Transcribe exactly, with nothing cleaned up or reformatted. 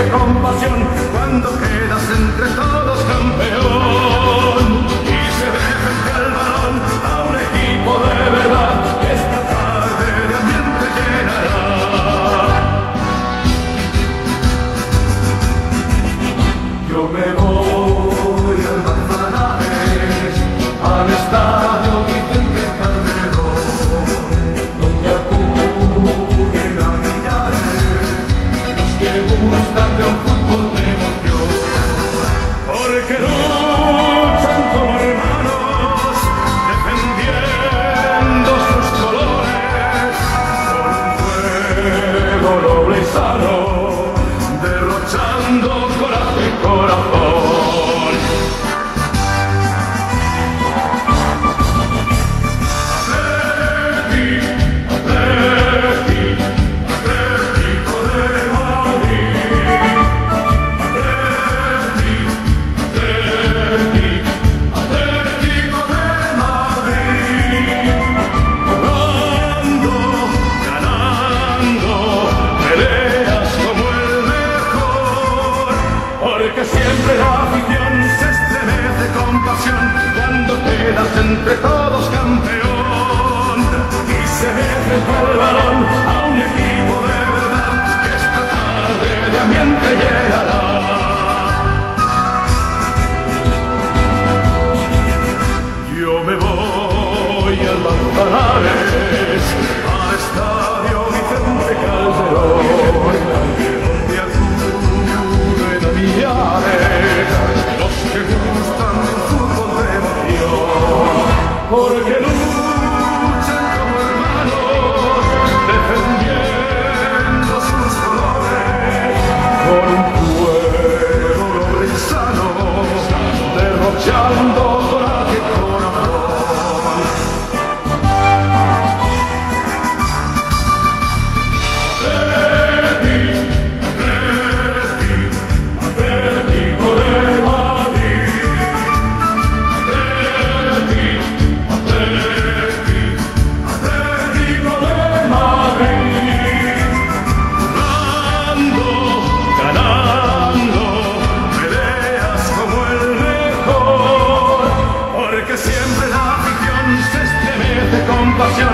estremece con pasión cuando quedas entre todos campeón y se deja el balón a un equipo de verdad que esta tarde de ambiente llenará. Yo me voy al Manzanares, al estadio Vicente Calderón, donde acuden a millares los que gustan de un fútbol de emoción, porque luchan como hermanos, defendiendo sus colores, con fuego noble y sano, derrochando coraje y corazón. Atleti, Atleti, Atlético de Madrid. Atleti, Atleti, Atlético de Madrid. Jugando, ganando, peleas como el mejor, porque siempre la afición se estremece con pasión cuando quedas entre todos campeón y se deja el balón a un equipo de verdad que esta tarde de ambiente llenará. Yo me voy al Manzanares, al estadio Vicente Calderón, donde acuden a millares los que gustan del fútbol de emoción, porque luchan como hermanos, defendiendo sus colores, con un fuego noble y sano, derrochando coraje y corazón. Atleti, Atleti, Atlético de Madrid. Atleti, Atleti, Atlético de Madrid. Jugando, ganando, peleas como el mejor, porque siempre la afición se estremece con pasión